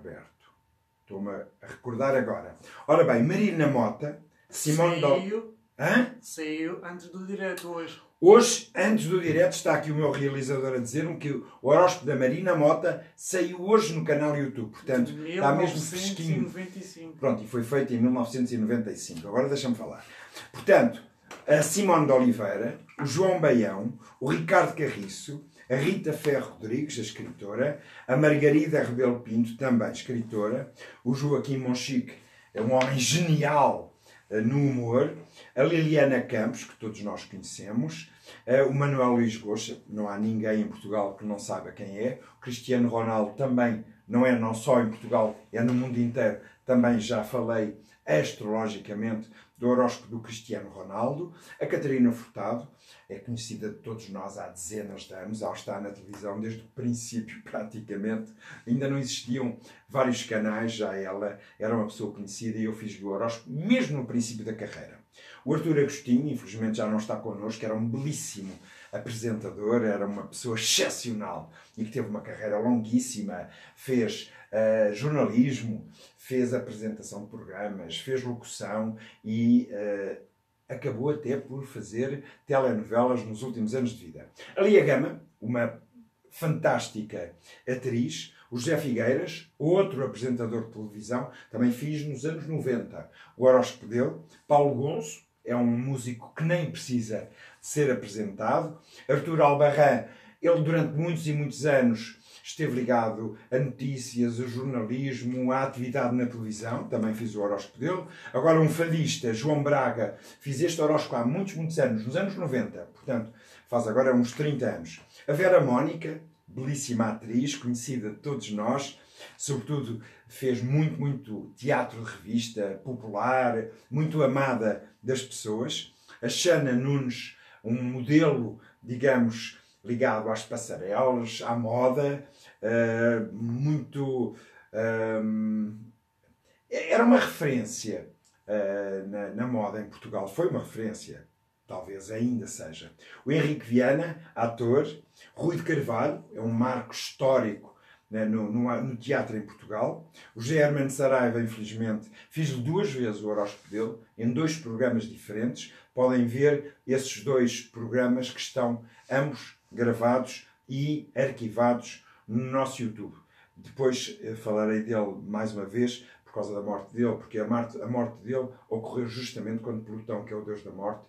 Norberto. Estou-me a recordar agora. Ora bem, Marina Mota, Simone Dal... Hã? Saiu antes do direto hoje. Hoje, antes do direto, está aqui o meu realizador a dizer-me que o horóscopo da Marina Mota saiu hoje no canal YouTube. Portanto, está mesmo fresquinho. mil novecentos e noventa e cinco. Pronto, e foi feito em mil novecentos e noventa e cinco. Agora deixa-me falar. Portanto, a Simone de Oliveira, o João Baião, o Ricardo Carriço, a Rita Ferro Rodrigues, a escritora, a Margarida Rebelo Pinto, também escritora, o Joaquim Monchique, é um homem genial no humor, a Liliana Campos, que todos nós conhecemos, o Manuel Luís Goxa, não há ninguém em Portugal que não saiba quem é, o Cristiano Ronaldo também, não é não só em Portugal, é no mundo inteiro, também já falei astrologicamente do horóscopo do Cristiano Ronaldo, a Catarina Furtado, é conhecida de todos nós há dezenas de anos, ela está na televisão desde o princípio praticamente, ainda não existiam vários canais, já ela era uma pessoa conhecida e eu fiz-lhe o horóscopo mesmo no princípio da carreira. O Artur Agostinho, infelizmente já não está connosco, era um belíssimo apresentador, era uma pessoa excepcional e que teve uma carreira longuíssima, fez uh, jornalismo, fez apresentação de programas, fez locução e uh, acabou até por fazer telenovelas nos últimos anos de vida. A Lia Gama, uma fantástica atriz, o José Figueiras, outro apresentador de televisão, também fiz nos anos noventa o horóscopo dele. Paulo Gonço, é um músico que nem precisa de ser apresentado. Artur Albarrán, ele durante muitos e muitos anos esteve ligado a notícias, a jornalismo, à atividade na televisão, também fiz o horóscopo dele. Agora um fadista, João Braga, fiz este horóscopo há muitos, muitos anos, nos anos noventa, portanto faz agora uns trinta anos. A Vera Mónica, belíssima atriz, conhecida de todos nós, sobretudo fez muito, muito teatro de revista, popular, muito amada das pessoas. A Xana Nunes, um modelo, digamos, ligado às passarelas, à moda, uh, muito... Um, era uma referência uh, na, na moda em Portugal, foi uma referência, talvez ainda seja. O Henrique Viana, ator, Rui de Carvalho, é um marco histórico né, no, no, no teatro em Portugal. O José Hermano Saraiva, infelizmente, fiz-lhe duas vezes o horóscopo dele, em dois programas diferentes. Podem ver esses dois programas que estão ambos gravados e arquivados no nosso YouTube. Depois falarei dele mais uma vez por causa da morte dele, porque a morte, a morte dele ocorreu justamente quando Plutão, que é o deus da morte,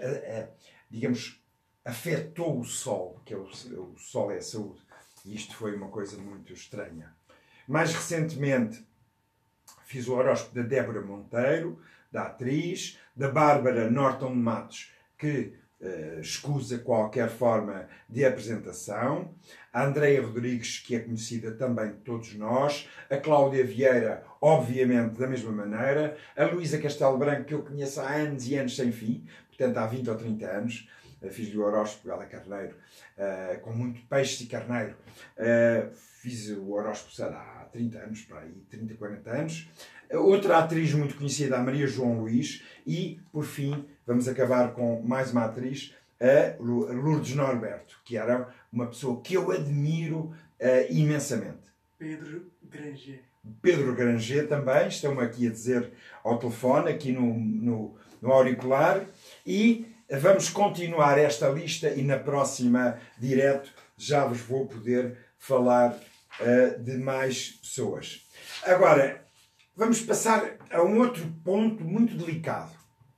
digamos, afetou o Sol, que é o, o Sol é a saúde. E isto foi uma coisa muito estranha. Mais recentemente fiz o horóscopo da Débora Monteiro, da atriz, da Bárbara Norton de Matos, que Uh, escusa qualquer forma de apresentação, a Andreia Rodrigues, que é conhecida também de todos nós, a Cláudia Vieira, obviamente da mesma maneira, a Luísa Castelo Branco, que eu conheço há anos e anos sem fim, portanto há vinte ou trinta anos, uh, fiz-lhe o horóscopo, ela é carneiro, uh, com muito peixe e carneiro, uh, fiz o horóscopo, sei lá, há trinta anos, para aí, trinta, quarenta anos. Outra atriz muito conhecida, a Maria João Luís, e, por fim, vamos acabar com mais uma atriz, a Lourdes Norberto, que era uma pessoa que eu admiro uh, imensamente. Pedro Granger. Pedro Granger também, estão-me aqui a dizer ao telefone, aqui no, no, no auricular, e vamos continuar esta lista e na próxima direto já vos vou poder falar uh, de mais pessoas. Agora, vamos passar a um outro ponto muito delicado.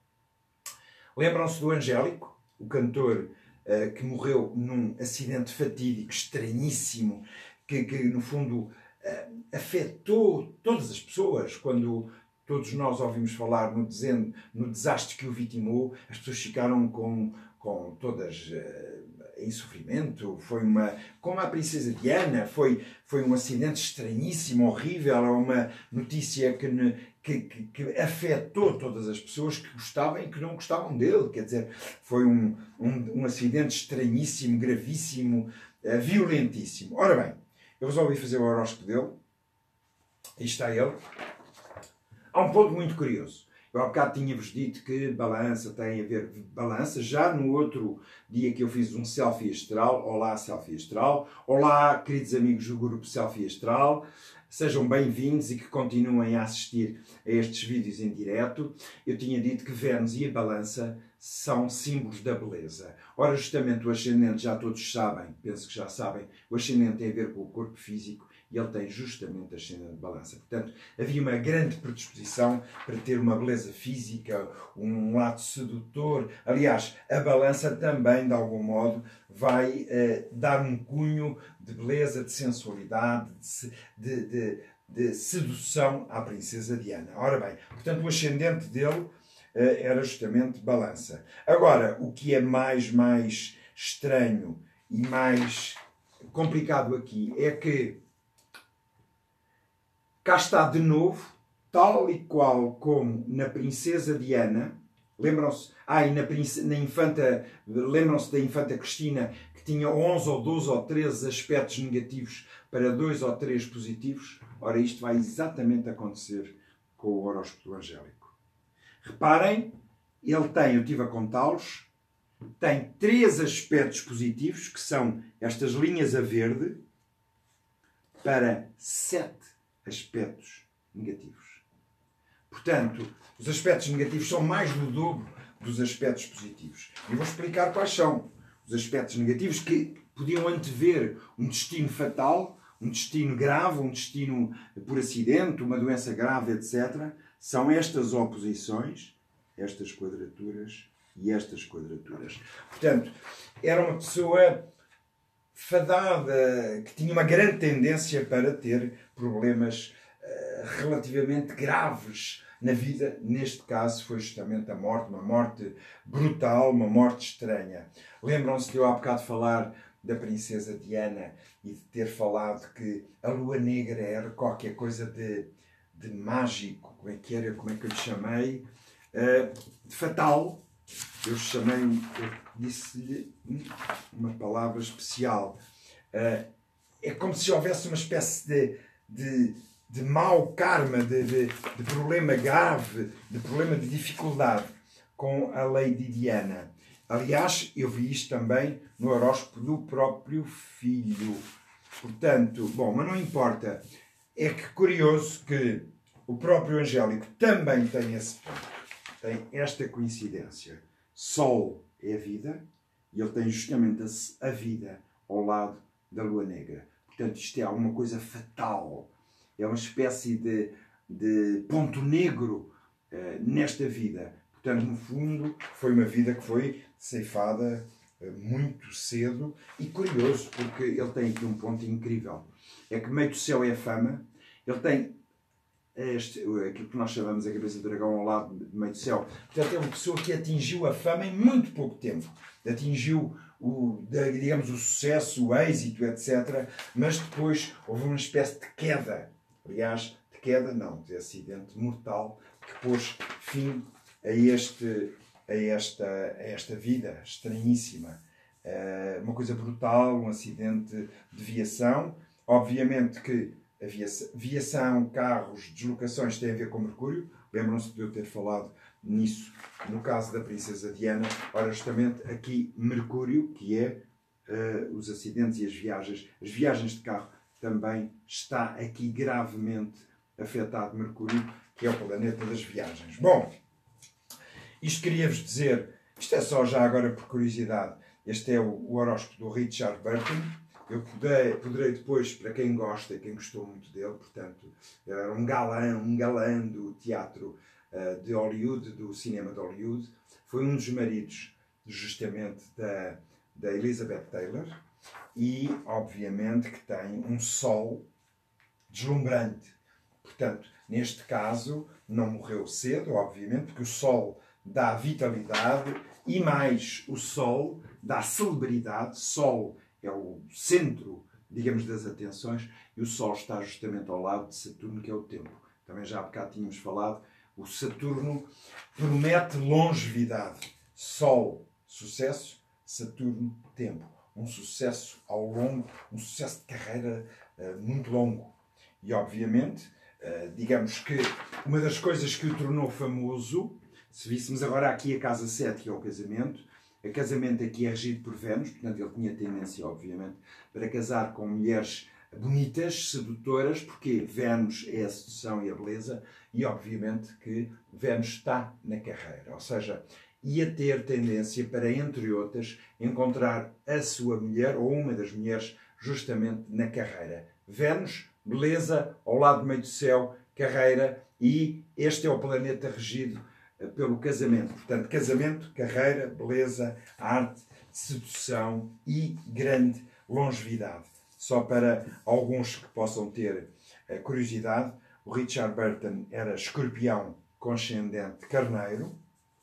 Lembram-se do Angélico, o cantor uh, que morreu num acidente fatídico, estranhíssimo, que, que no fundo uh, afetou todas as pessoas. Quando todos nós ouvimos falar no, desen, no desastre que o vitimou, as pessoas ficaram com, com todas... Uh, em sofrimento, foi uma, como a princesa Diana, foi, foi um acidente estranhíssimo, horrível, uma notícia que, que, que, que afetou todas as pessoas que gostavam e que não gostavam dele, quer dizer, foi um, um, um acidente estranhíssimo, gravíssimo, uh, violentíssimo. Ora bem, eu resolvi fazer o horóscopo dele, aí está ele. Há um ponto muito curioso. Eu há bocado tinha-vos dito que balança tem a ver balança. Já no outro dia que eu fiz um selfie astral, olá selfie astral, olá queridos amigos do grupo selfie astral, sejam bem-vindos e que continuem a assistir a estes vídeos em direto. Eu tinha dito que Vênus e a balança são símbolos da beleza. Ora, justamente o ascendente, já todos sabem, penso que já sabem, o ascendente tem a ver com o corpo físico e ele tem justamente ascendente de balança. Portanto, havia uma grande predisposição para ter uma beleza física, um lado sedutor. Aliás, a balança também, de algum modo, vai eh, dar um cunho de beleza, de sensualidade, de, de, de sedução à princesa Diana. Ora bem, portanto, o ascendente dele eh, era justamente balança. Agora, o que é mais, mais estranho e mais complicado aqui é que cá está de novo, tal e qual como na princesa Diana. Lembram-se? Ah, e na, na infanta, lembram-se da infanta Cristina, que tinha onze ou doze ou treze aspectos negativos para dois ou três positivos? Ora, isto vai exatamente acontecer com o horóscopo angélico. Reparem, ele tem, eu estive a contá-los, tem três aspectos positivos, que são estas linhas a verde, para sete aspectos negativos. Portanto, os aspectos negativos são mais do dobro dos aspectos positivos. E vou explicar quais são os aspectos negativos que podiam antever um destino fatal, um destino grave, um destino por acidente, uma doença grave, etcétera. São estas oposições, estas quadraturas e estas quadraturas. Portanto, era uma pessoa fadada, que tinha uma grande tendência para ter problemas uh, relativamente graves na vida. Neste caso foi justamente a morte, uma morte brutal, uma morte estranha. Lembram-se de eu há bocado falar da princesa Diana e de ter falado que a lua negra era qualquer coisa de, de mágico, como é que era, como é que eu lhe chamei? Uh, de fatal. Eu chamei, eu disse-lhe uma palavra especial. Uh, é como se houvesse uma espécie de, de, de mau karma, de, de, de problema grave, de problema de dificuldade com a Lady Diana. Aliás, eu vi isto também no horóscopo do próprio filho. Portanto, bom, mas não importa. É que curioso que o próprio Angélico também tem esse ponto. Tem esta coincidência. Sol é a vida e ele tem justamente a, a vida ao lado da lua negra. Portanto, isto é alguma coisa fatal. É uma espécie de, de ponto negro uh, nesta vida. Portanto, no fundo, foi uma vida que foi ceifada uh, muito cedo e curioso, porque ele tem aqui um ponto incrível. É que meio do céu é a fama. Ele tem Este, aquilo que nós chamamos a cabeça do dragão ao lado do meio do céu. Portanto, é uma pessoa que atingiu a fama em muito pouco tempo. Atingiu, o, digamos, o sucesso, o êxito, etcétera. Mas depois houve uma espécie de queda. Aliás, de queda não, de acidente mortal que pôs fim a, este, a, esta, a esta vida estranhíssima. Uh, uma coisa brutal, um acidente de viação. Obviamente que a viação, carros, deslocações têm a ver com Mercúrio. Lembram-se de eu ter falado nisso no caso da princesa Diana. Ora, justamente aqui Mercúrio, que é uh, os acidentes e as viagens. As viagens de carro também está aqui gravemente afetado Mercúrio, que é o planeta das viagens. Bom, isto queria-vos dizer, isto é só já agora por curiosidade, este é o, o horóscopo do Richard Burton. Eu poderei, poderei depois, para quem gosta, quem gostou muito dele, portanto, era um galã, um galã do teatro uh, de Hollywood, do cinema de Hollywood. Foi um dos maridos, justamente, da, da Elizabeth Taylor. E, obviamente, que tem um sol deslumbrante. Portanto, neste caso, não morreu cedo, obviamente, porque o sol dá vitalidade e mais o sol dá celebridade. Sol é o centro, digamos, das atenções, e o Sol está justamente ao lado de Saturno, que é o tempo. Também já há bocado tínhamos falado, o Saturno promete longevidade. Sol, sucesso, Saturno, tempo. Um sucesso ao longo, um sucesso de carreira uh, muito longo. E, obviamente, uh, digamos que uma das coisas que o tornou famoso, se víssemos agora aqui a casa sete, que é o casamento, o casamento aqui é regido por Vênus, portanto ele tinha tendência, obviamente, para casar com mulheres bonitas, sedutoras, porque Vênus é a sedução e a beleza, e obviamente que Vênus está na carreira, ou seja, ia ter tendência para, entre outras, encontrar a sua mulher ou uma das mulheres justamente na carreira. Vênus, beleza, ao lado meio do céu, carreira, e este é o planeta regido pelo casamento. Portanto, casamento, carreira, beleza, arte, sedução e grande longevidade. Só para alguns que possam ter curiosidade, o Richard Burton era escorpião com ascendente carneiro,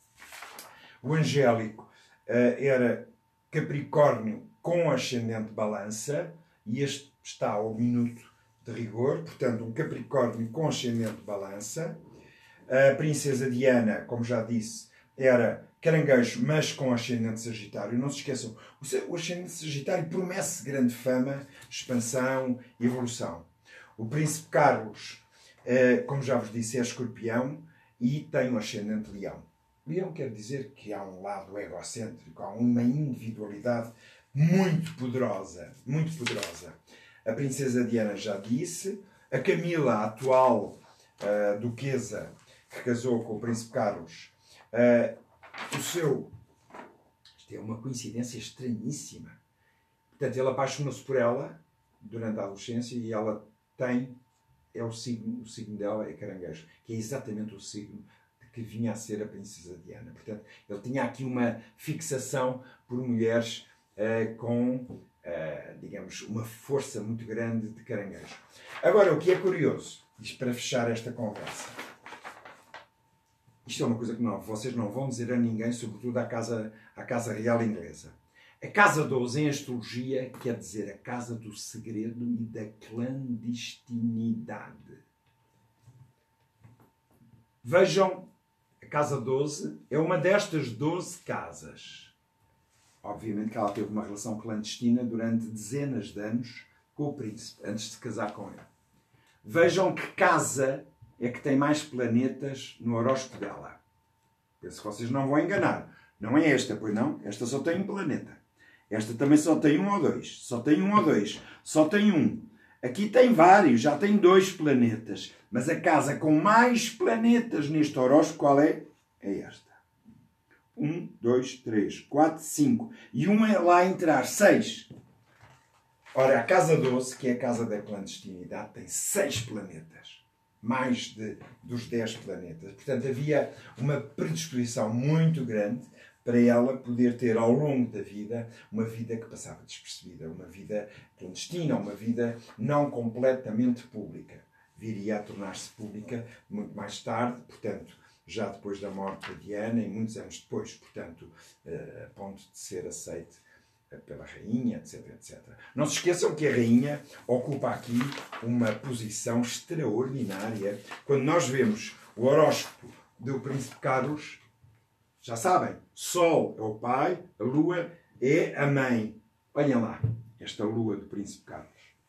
o Angélico uh, era Capricórnio com ascendente balança, e este está ao minuto de rigor, portanto, um Capricórnio com ascendente balança. A princesa Diana, como já disse, era caranguejo, mas com ascendente sagitário. Não se esqueçam, o ascendente sagitário promete grande fama, expansão e evolução. O príncipe Carlos, uh, como já vos disse, é escorpião e tem um ascendente leão. Leão quer dizer que há um lado egocêntrico, há uma individualidade muito poderosa, muito poderosa. A princesa Diana já disse, a Camila, a atual uh, duquesa que casou com o príncipe Carlos, uh, o seu... Isto é uma coincidência estranhíssima. Portanto, ele apaixonou-se por ela durante a adolescência e ela tem, é o signo, o signo dela é caranguejo, que é exatamente o signo que vinha a ser a princesa Diana. Portanto, ele tinha aqui uma fixação por mulheres uh, com, uh, digamos, uma força muito grande de caranguejo. Agora, o que é curioso, isto para fechar esta conversa, isto é uma coisa que não, vocês não vão dizer a ninguém, sobretudo à Casa, à casa Real Inglesa. A Casa doze em astrologia quer dizer a casa do segredo e da clandestinidade. Vejam, a Casa doze é uma destas doze casas. Obviamente que ela teve uma relação clandestina durante dezenas de anos com o príncipe, antes de se casar com ele. Vejam que casa é que tem mais planetas no horóscopo dela. Penso que vocês não vão enganar. Não é esta, pois não? Esta só tem um planeta. Esta também só tem um ou dois. Só tem um ou dois. Só tem um. Aqui tem vários, já tem dois planetas. Mas a casa com mais planetas neste horóscopo, qual é? É esta. Um, dois, três, quatro, cinco. E um é lá entrar, seis. Ora, a Casa doze, que é a casa da clandestinidade, tem seis planetas. Mais de, dos dez planetas. Portanto, havia uma predisposição muito grande para ela poder ter, ao longo da vida, uma vida que passava despercebida, uma vida clandestina, uma vida não completamente pública. Viria a tornar-se pública muito mais tarde, portanto, já depois da morte de Diana e muitos anos depois, portanto, a ponto de ser aceite pela rainha, etc, etcétera. Não se esqueçam que a rainha ocupa aqui uma posição extraordinária. Quando nós vemos o horóscopo do príncipe Carlos, já sabem, Sol é o pai, a Lua é a mãe. Olhem lá, esta Lua do príncipe Carlos.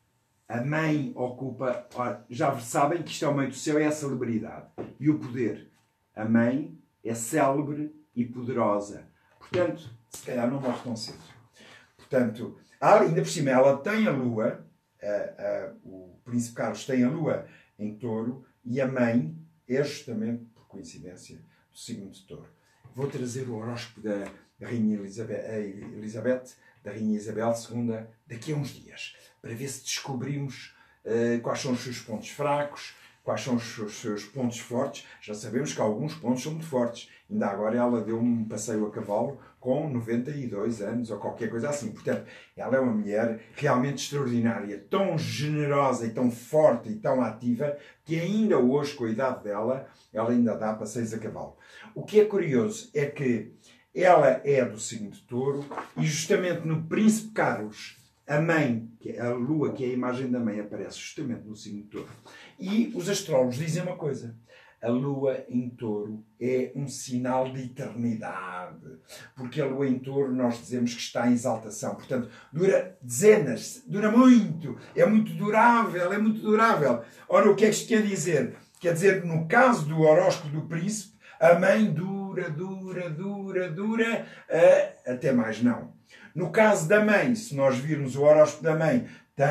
A mãe ocupa... Já sabem que isto é o meio do céu, é a celebridade e o poder. A mãe é célebre e poderosa. Portanto, se calhar não morre tão cedo. Portanto, ainda por cima, ela tem a Lua, a, a, o príncipe Carlos tem a Lua em Touro, e a mãe é justamente, por coincidência, do signo de Touro. Vou trazer o horóscopo da Rainha Elizabeth, Elizabeth, da Rainha Isabel segunda, daqui a uns dias, para ver se descobrimos uh, quais são os seus pontos fracos, quais são os seus, os seus pontos fortes. Já sabemos que alguns pontos são muito fortes. Ainda agora ela deu um passeio a cavalo com noventa e dois anos, ou qualquer coisa assim. Portanto, ela é uma mulher realmente extraordinária, tão generosa e tão forte e tão ativa, que ainda hoje, com a idade dela, ela ainda dá passeios a cavalo. O que é curioso é que ela é do signo de Touro, e justamente no príncipe Carlos, a mãe, que é a Lua, que é a imagem da mãe, aparece justamente no signo de Touro. E os astrólogos dizem uma coisa: a Lua em Touro é um sinal de eternidade. Porque a Lua em Touro, nós dizemos que está em exaltação. Portanto, dura dezenas, dura muito, é muito durável, é muito durável. Ora, o que é que isto quer dizer? Quer dizer que no caso do horóscopo do príncipe, a mãe dura, dura, dura, dura, uh, até mais não. No caso da mãe, se nós virmos o horóscopo da mãe, tem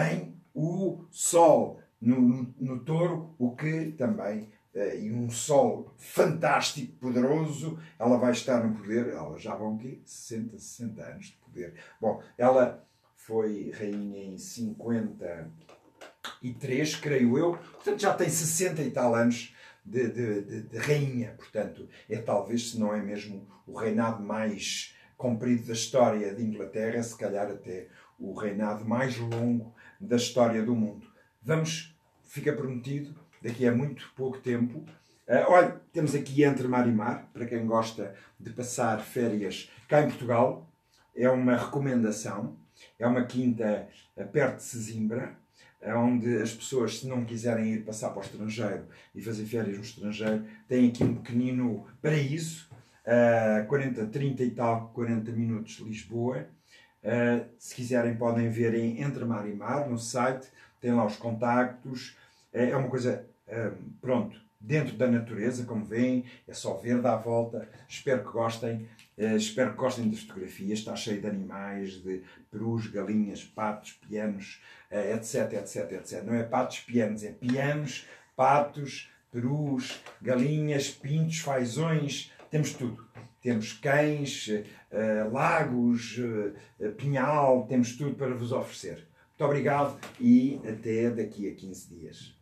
o Sol no, no, no Touro, o que também, uh, e um Sol fantástico, poderoso, ela vai estar no poder, ela já vão aqui sessenta, sessenta anos de poder. Bom, ela foi rainha em cinquenta e três, creio eu, portanto já tem sessenta e tal anos de, de, de, de rainha, portanto é talvez, se não é mesmo o reinado mais comprido da história de Inglaterra, se calhar até o reinado mais longo da história do mundo. Vamos, fica prometido, daqui a muito pouco tempo. Uh, olha, temos aqui Entre Mar e Mar, para quem gosta de passar férias cá em Portugal. É uma recomendação. É uma quinta uh, perto de Sesimbra, onde as pessoas, se não quiserem ir passar para o estrangeiro e fazer férias no estrangeiro, têm aqui um pequenino paraíso, uh, quarenta, trinta e tal, quarenta minutos de Lisboa. Uh, se quiserem podem ver em Entre Mar e Mar, no site, tem lá os contactos. Uh, é uma coisa, uh, pronto, dentro da natureza, como veem, é só verde à volta. Espero que gostem. Uh, espero que gostem das fotografias. Está cheio de animais, de perus, galinhas, patos, pianos, uh, etc, etc, etc. Não é patos, pianos, é pianos, patos, perus, galinhas, pintos, fazões. Temos tudo. Temos cães, uh, lagos, uh, pinhal, temos tudo para vos oferecer. Muito obrigado e até daqui a quinze dias.